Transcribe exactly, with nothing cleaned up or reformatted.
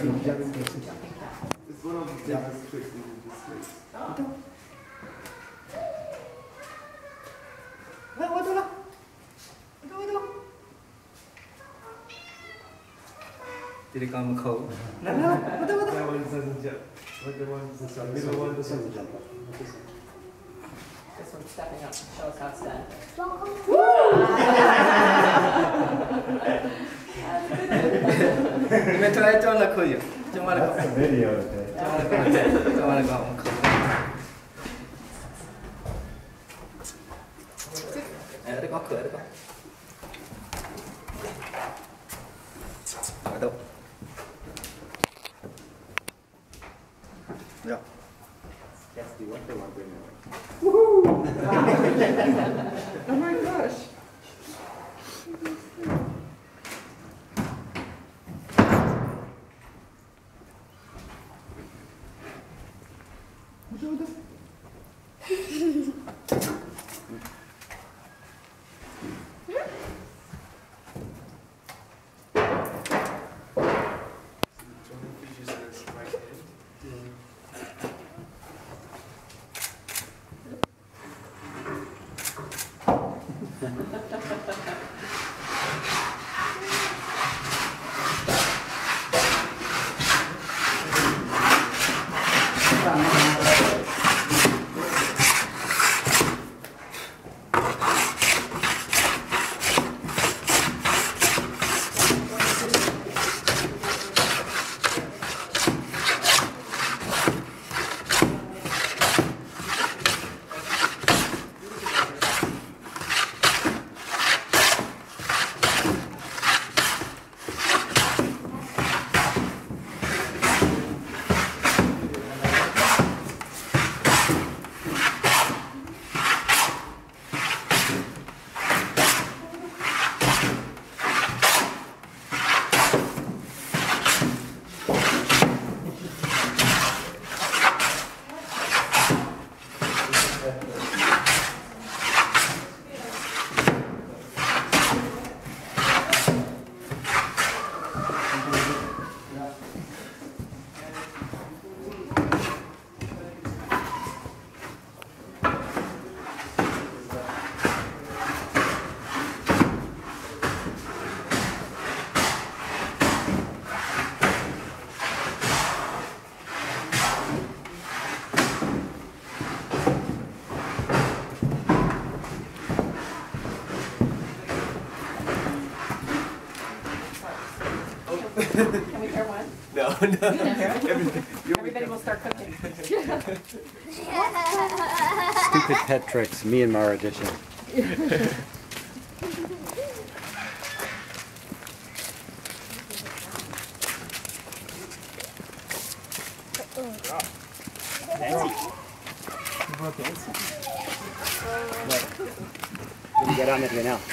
It's one of the biggest tricks in this place. Did it come cold? No, no, that one doesn't jump. But the one, the middle one doesn't jump. This one's stepping up to show us how it's done. That's a video, okay? Để có cửa, để có. Ở đâu? Được. That's the one they want to bring away. Oh my gosh. Can we hear one? No, no. You can hear it. Everybody will start cooking. Stupid pet tricks, Myanmar edition. What do you get on with you now?